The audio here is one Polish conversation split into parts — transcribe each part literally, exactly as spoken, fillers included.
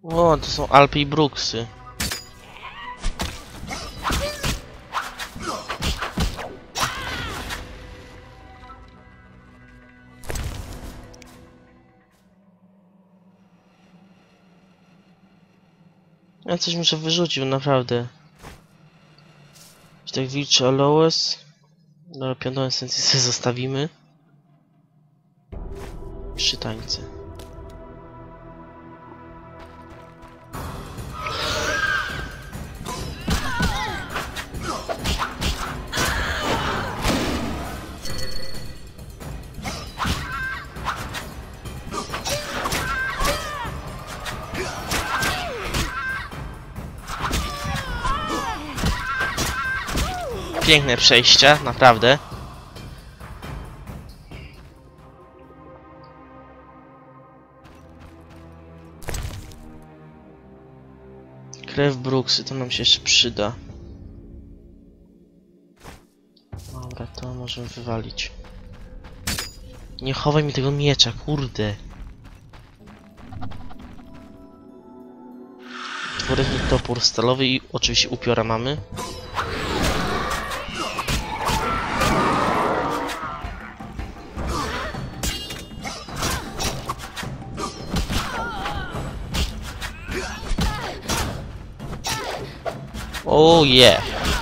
O, to są Alpy i Brooksy. Ja coś muszę wyrzucił, naprawdę. Tak wilczy Aloes. No, piątą esencję sobie zostawimy. Trzy tańce. Piękne przejścia, naprawdę. Krew Brooksy, to nam się jeszcze przyda. Dobra, to możemy wywalić. Nie chowaj mi tego miecza, kurde. Dwuręczny topór stalowy i oczywiście upiora mamy. Oh yeah.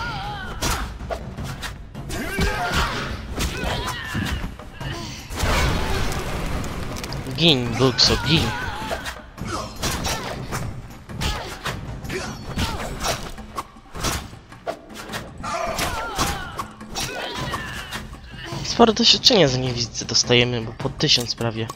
Gin, Brookso, gin. Sporo doświadczenia za niewidzę dostajemy, bo po tysiąc prawie.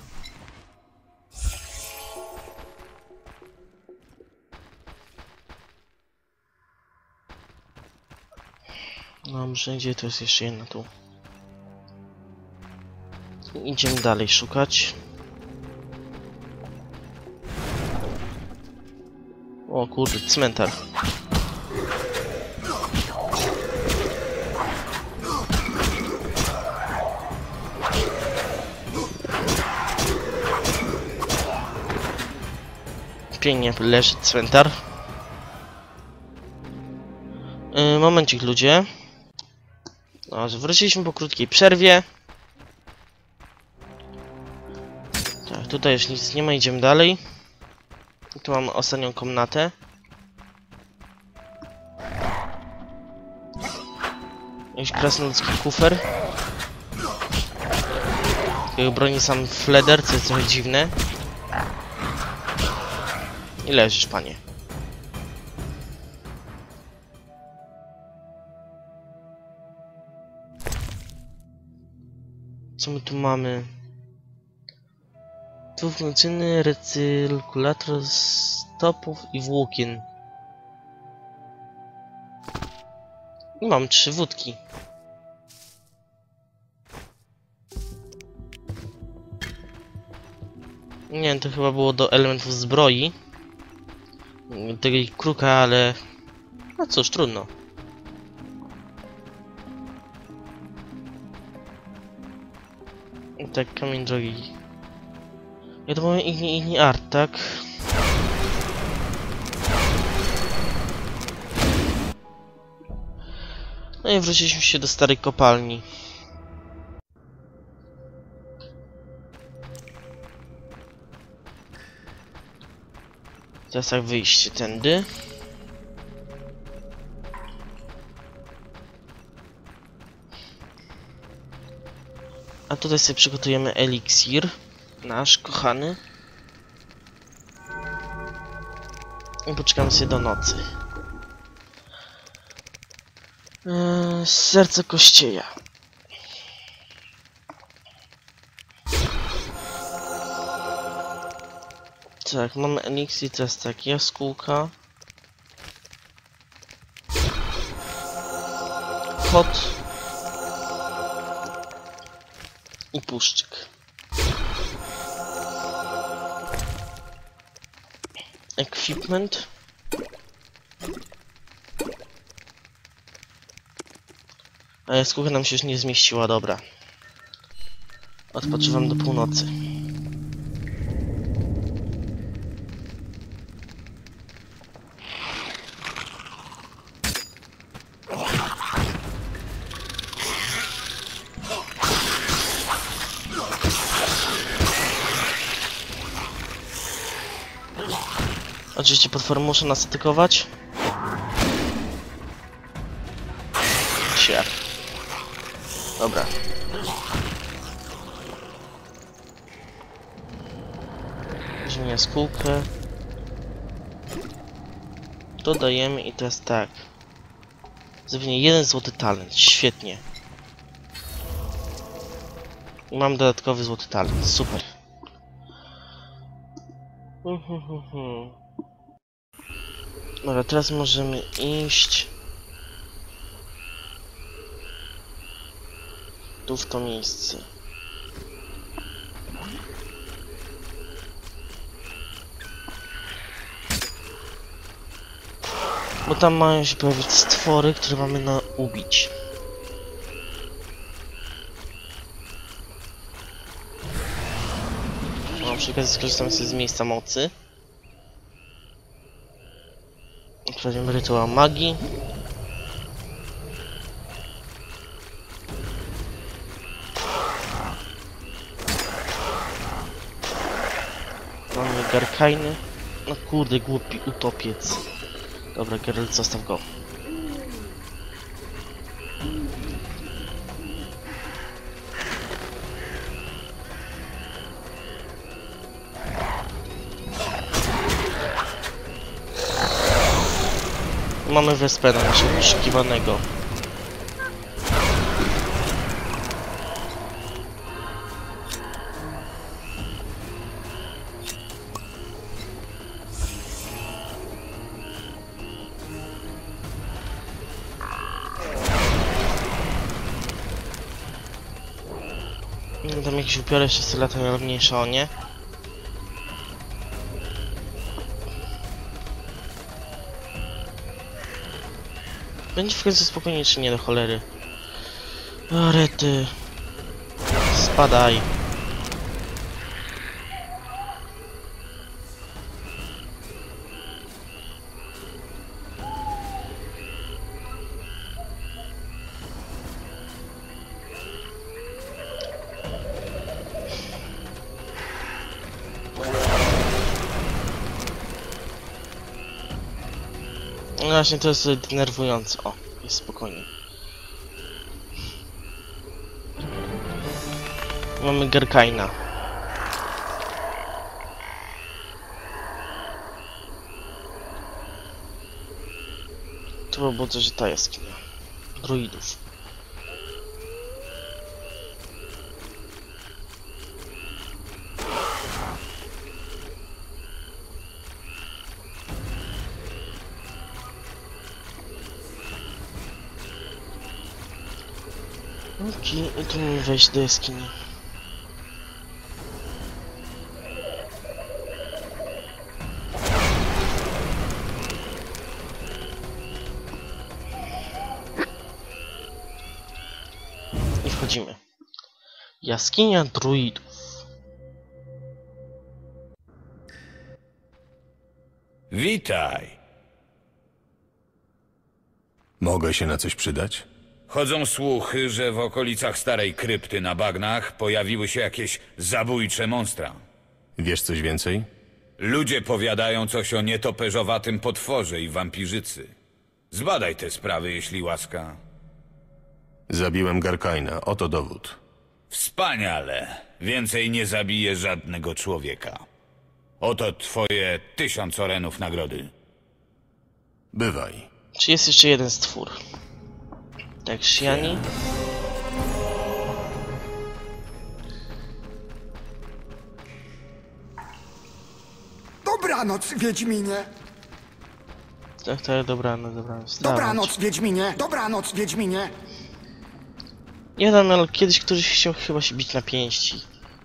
Dobrze, gdzie to jest jeszcze jedna tu? Idziemy dalej szukać. O kurde, cmentar. Pięknie leży cmentar. Yy, momencik, ludzie. No, wróciliśmy po krótkiej przerwie. Tak, tutaj już nic nie ma, idziemy dalej. Tu mamy ostatnią komnatę. Jakiś krasnoludzki kufer. Takiego broni sam Fleder, co jest trochę dziwne. I leżysz, panie. Co my tu mamy? Dwufunkcyjny recyrkulator stopów i włókien. I mam trzy wódki. Nie wiem, to chyba było do elementów zbroi. Tego kruka, ale... No cóż, trudno. Tak, kamień drogi. Ja to mamy inni, inni art, tak? No i wróciliśmy się do starej kopalni. Teraz tak, wyjście tędy. A tutaj sobie przygotujemy eliksir. Nasz kochany. I poczekamy sobie do nocy. Eee, serce kościeja. Tak, mamy eliksir, to jest tak, jaskółka. Kot. I puszczyk. Equipment. A jaskółka nam się już nie zmieściła, dobra. Odpoczywam do północy. Oczywiście potwory muszę nas atakować. Siak. Dobra. Weźmy jaskółkę. Dodajemy i teraz tak. Zawinie jeden złoty talent. Świetnie. I mam dodatkowy złoty talent. Super. Dobra, teraz możemy iść tu w to miejsce. Bo tam mają się pojawić stwory, które mamy na ubić. Na przykład skorzystamy sobie z miejsca mocy. Odprawimy rytuał magii. Mamy Garkainy. No kurde, głupi utopiec. Dobra, Geralt, zostaw go. Mamy Vespera, naszego wyszukiwanego. Tam jakiś upiorek jeszcze latają mniejsze o nie. Będzie w końcu spokojnie czy nie do cholery. O, rety. Spadaj. No właśnie, to jest denerwujące. O, jest spokojnie. Mamy Garkaina. To było coś, że ta jaskinia druidów. Okej, okay, i tu mamy wejść do jaskini. I wchodzimy. Jaskinia druidów. Witaj. Mogę się na coś przydać? Chodzą słuchy, że w okolicach starej krypty na bagnach pojawiły się jakieś zabójcze monstra. Wiesz coś więcej? Ludzie powiadają coś o nietoperzowatym potworze i wampirzycy. Zbadaj te sprawy, jeśli łaska. Zabiłem Garkaina, oto dowód. Wspaniale. Więcej nie zabiję żadnego człowieka. Oto twoje tysiąc orenów nagrody. Bywaj. Czy jest jeszcze jeden stwór? Tak, Shiani. Dobranoc, Wiedźminie! Tak, tak, dobranoc, dobranoc. Dobranoc, Wiedźminie! Dobranoc, Wiedźminie! Nie wiem, ale kiedyś któryś chciał chyba się bić na pięści.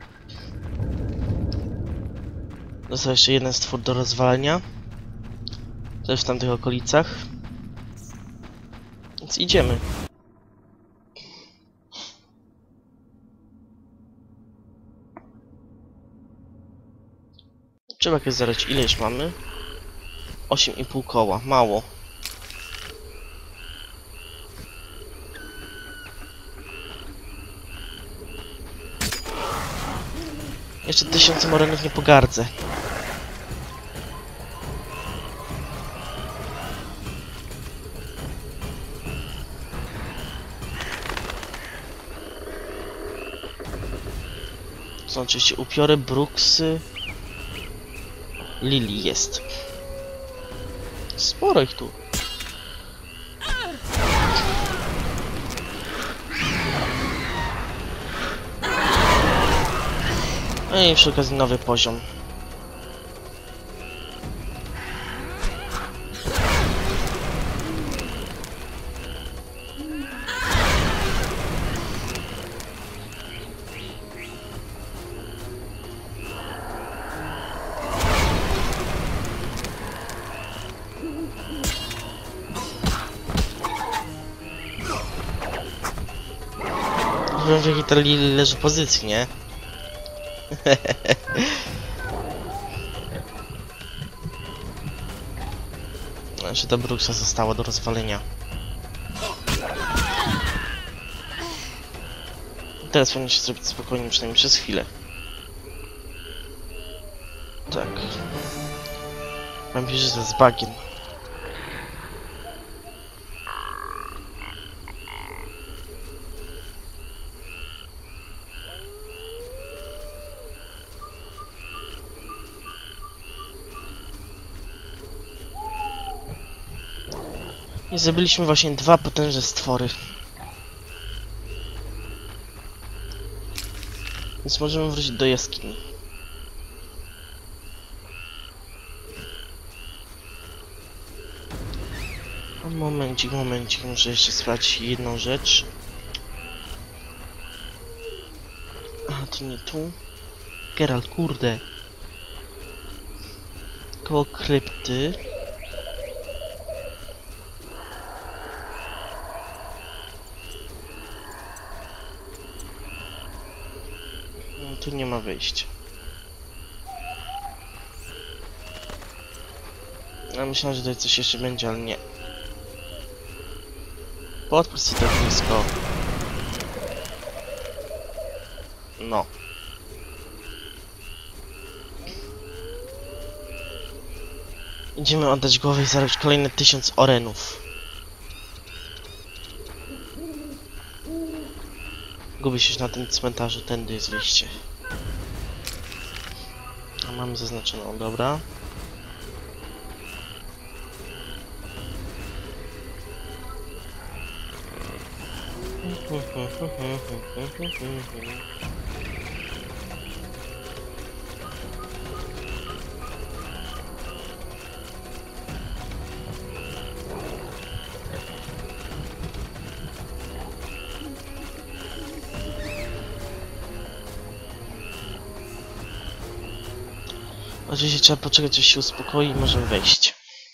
Został jeszcze jeden stwór do rozwalenia. Też w tamtych okolicach. Więc idziemy. Trzeba jakieś zerać, ile już mamy? osiem i pół koła, mało. Jeszcze tysiące morenów nie pogardzę. są oczywiście upiory, bruksy. Lili jest. Sporo ich tu. No i przy okazji nowy poziom. Wiem, w jakiej ta Lili leży pozycji, nie? Znaczy ta bruksa została do rozwalenia. Teraz powinien się zrobić spokojnie, przynajmniej przez chwilę. Tak. Wampirzyca z bagien. I zabiliśmy właśnie dwa potężne stwory. Więc możemy wrócić do jaskini. A momencik, momencik, muszę jeszcze sprawdzić jedną rzecz. A, to nie tu. Geralt, kurde. Koło krypty. No, tu nie ma wyjścia. Ja myślałem, że tutaj coś jeszcze będzie, ale nie. Podpójść sobie tak blisko. No. Idziemy oddać głowę i zarobić kolejne tysiąc orenów. Gubię się na tym cmentarzu, tędy jest wyjście. A mamy zaznaczoną, dobra. Oczywiście trzeba poczekać, aż się uspokoi i możemy wejść.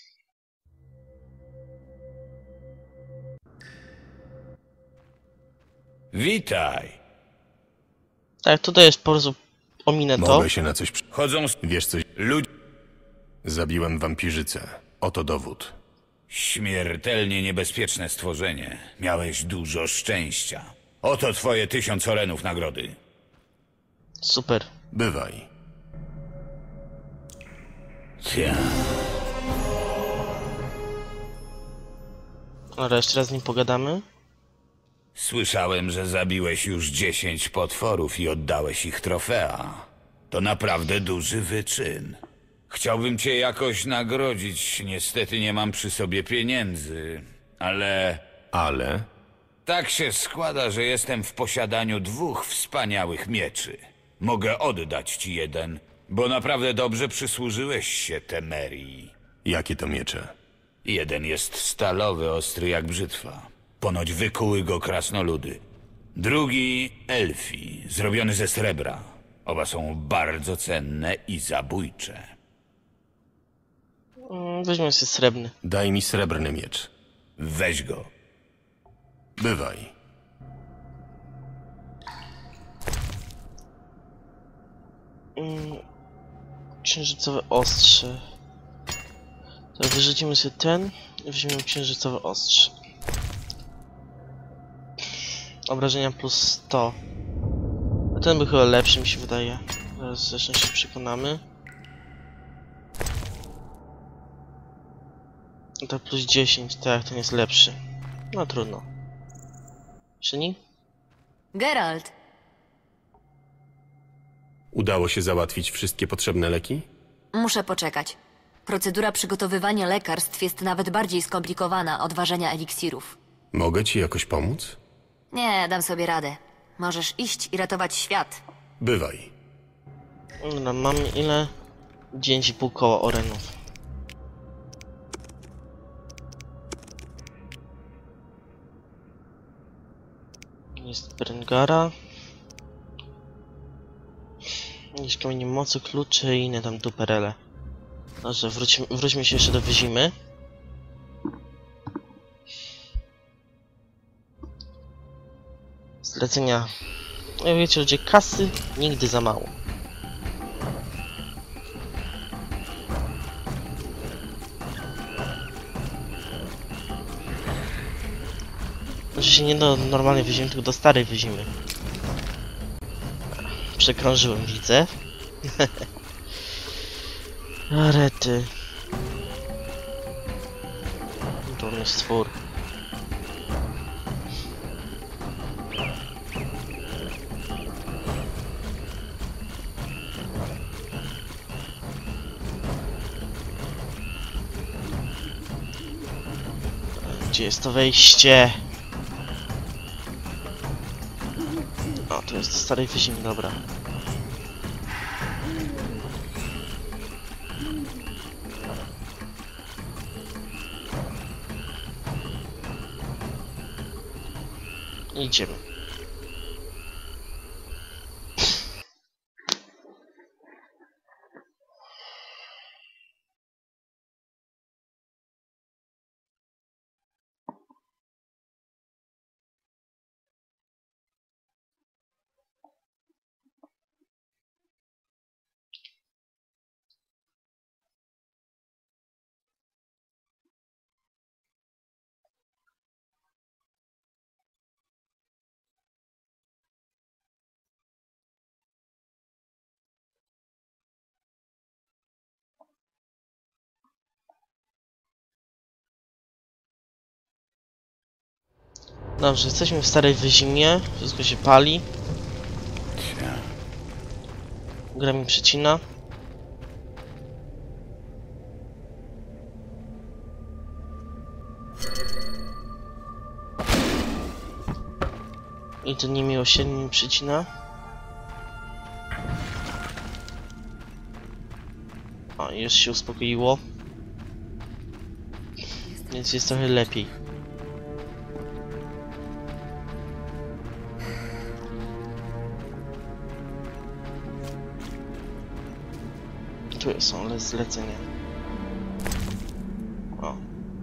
Witaj. Tak, tutaj jest po prostu ominę to. Mogę się na coś przy... Chodzą s- Wiesz coś? ludzie. Zabiłem wampirzycę. Oto dowód. Śmiertelnie niebezpieczne stworzenie. Miałeś dużo szczęścia. Oto twoje tysiąc orenów nagrody. Super. Bywaj. Tia. Dobra, jeszcze raz z nim pogadamy. Słyszałem, że zabiłeś już dziesięć potworów i oddałeś ich trofea. To naprawdę duży wyczyn. Chciałbym cię jakoś nagrodzić. Niestety nie mam przy sobie pieniędzy, ale Ale... tak się składa, że jestem w posiadaniu dwóch wspaniałych mieczy. Mogę oddać ci jeden, bo naprawdę dobrze przysłużyłeś się Temerii. Jakie to miecze? Jeden jest stalowy, ostry jak brzytwa. Ponoć wykuły go krasnoludy. Drugi elfi, zrobiony ze srebra. Oba są bardzo cenne i zabójcze. Mm, Weźmy sobie srebrny. Daj mi srebrny miecz. Weź go. Bywaj. Mm, Księżycowe ostrze. To wyrzucimy sobie ten i weźmiemy księżycowe ostrze. Obrażenia plus sto. A ten by chyba lepszy, mi się wydaje. Zaraz zresztą się przekonamy. I to plus dziesięć, tak, ten jest lepszy. No trudno. Szyni? Geralt, Udało się załatwić wszystkie potrzebne leki? Muszę poczekać. Procedura przygotowywania lekarstw jest nawet bardziej skomplikowana od ważenia eliksirów. Mogę ci jakoś pomóc? Nie, dam sobie radę. Możesz iść i ratować świat. Bywaj. Dobra, mam ile? dziewięć i pół koła orenów. Jest Brengara. Jakieś kamienie mocy, klucze i inne tam duperele. Dobrze, wróćmy, wróćmy się jeszcze do Wyzimy. Zlecenia. Jak wiecie ludzie, kasy nigdy za mało. Znaczy się nie do normalnej Wyzimy, tylko do starej Wyzimy. Przekrążyłem, widzę. Arety. Dolny stwór. Gdzie jest to wejście? O, to jest do starej Wyzimy, dobra. Idziemy. Dobrze, jesteśmy w starej Wyzimie, wszystko się pali. Gra mi przecina. I to niemiłosiernie mi przecina. O, już się uspokoiło. Więc jest trochę lepiej. Tu są zlecenia. O.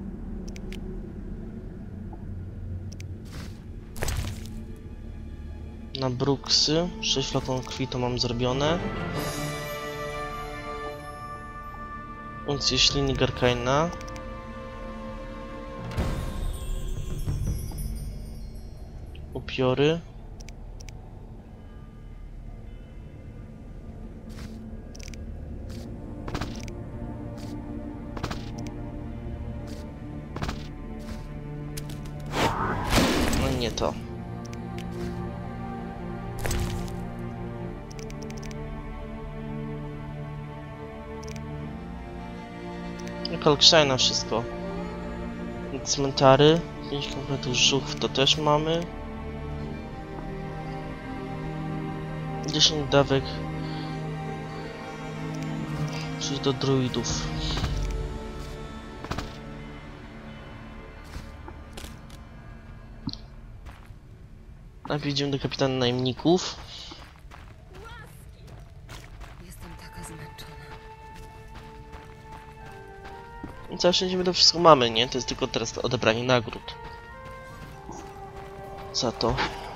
Na Bruksy. sześć flakon krwi to mam zrobione. Uncję śliny Garkaina. Upiory. Nie to. Kalkszajna wszystko. Cmentary. pięć kompletów żuchw to też mamy. dziesięć dawek. Coś do druidów. Najpierw idziemy do kapitana najemników. Jestem taka zmęczona. I całe szczęście my to wszystko mamy, nie? To jest tylko teraz to odebranie nagród. Za to.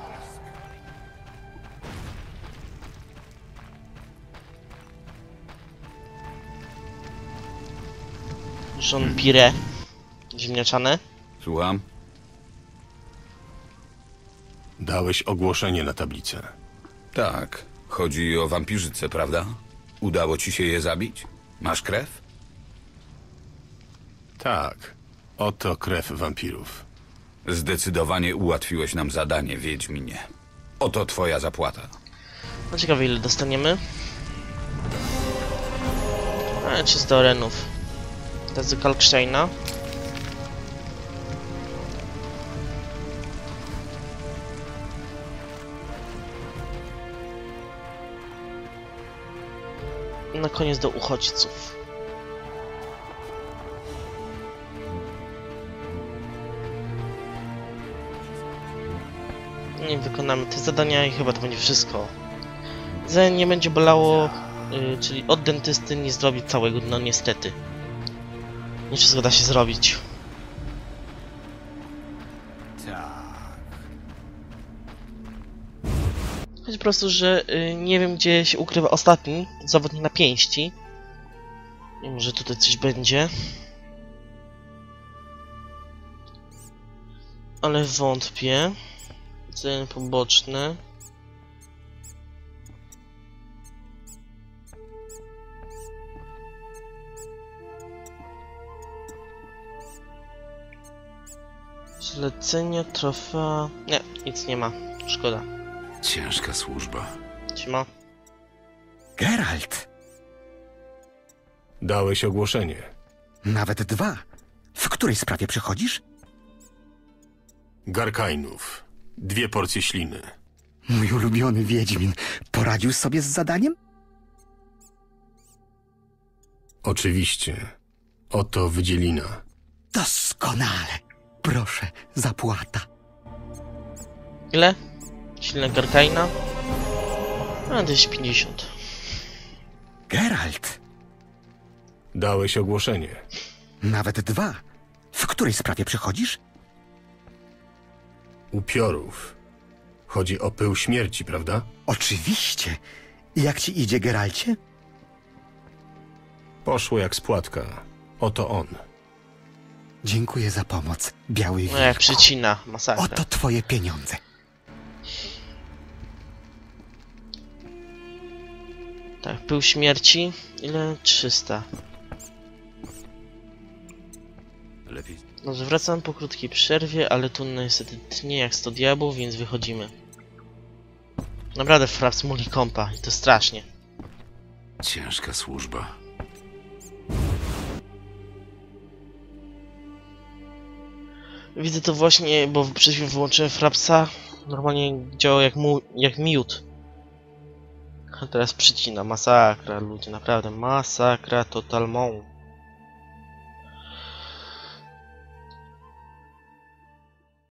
Jean Pire. Ziemniaczane. Słucham? Dałeś ogłoszenie na tablicę. Tak. Chodzi o wampirzyce, prawda? Udało ci się je zabić? Masz krew? Tak. Oto krew wampirów. Zdecydowanie ułatwiłeś nam zadanie, Wiedźminie. Oto twoja zapłata. No ciekawe ile dostaniemy. Ale czysto arenów. Teraz do Kalksteina. I na koniec do uchodźców. Nie wykonamy te zadania i chyba to będzie wszystko. Za nie będzie bolało, yy, czyli od dentysty nie zrobi całego, no niestety. Nie wszystko da się zrobić. Choć po prostu, że yy, nie wiem, gdzie się ukrywa ostatni zawodnik na pięści. I może tutaj coś będzie. Ale wątpię. Cele poboczne. Zlecenia, trofea... Nie, nic nie ma. Szkoda. Ciężka służba. Trzyma. Geralt! Dałeś ogłoszenie. Nawet dwa. W której sprawie przychodzisz? Garkainów. Dwie porcje śliny. Mój ulubiony Wiedźmin poradził sobie z zadaniem? Oczywiście. Oto wydzielina. Doskonale. Proszę, zapłata. Ile? Silna Garkaina? A, dwieście pięćdziesiąt. Geralt! Dałeś ogłoszenie. Nawet dwa. W której sprawie przychodzisz? Upiorów. Chodzi o pył śmierci, prawda? Oczywiście. Jak ci idzie, Geralcie? Poszło jak spłatka. Oto on. Dziękuję za pomoc, Biały No jak Wilku. przycina, masakra. Oto twoje pieniądze. Tak, pył śmierci. Ile? trzysta. Lepiej. No, wracam po krótkiej przerwie, ale tu niestety tnie jak sto diabłów, więc wychodzimy. Naprawdę Fraps muli kompa i to strasznie. Ciężka służba. Widzę to właśnie, bo przed chwilą wyłączyłem Frapsa. Normalnie działał jak, mu, jak miód. A teraz przycina. Masakra, ludzie, naprawdę masakra totalną.